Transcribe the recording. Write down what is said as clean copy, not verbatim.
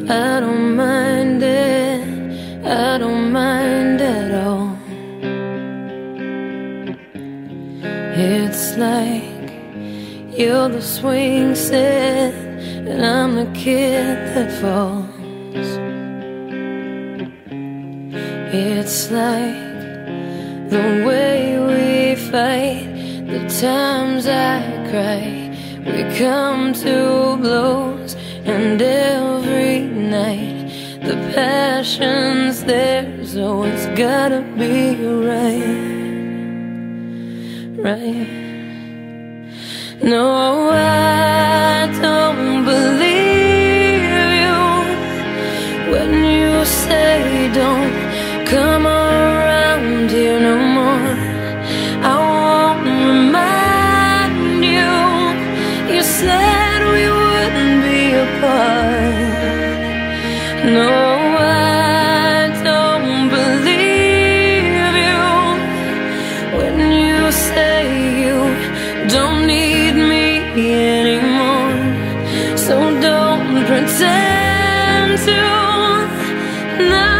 I don't mind it, I don't mind at all. It's like you're the swing set and I'm the kid that falls. It's like the way we fight, the times I cry, we come to blows, and every night the passion's there, so it's gotta be right. No, I don't believe you when you say don't come around here no more. I won't remind you, you said we wouldn't be apart. No, I don't believe you when you say you don't need me anymore. So don't pretend to.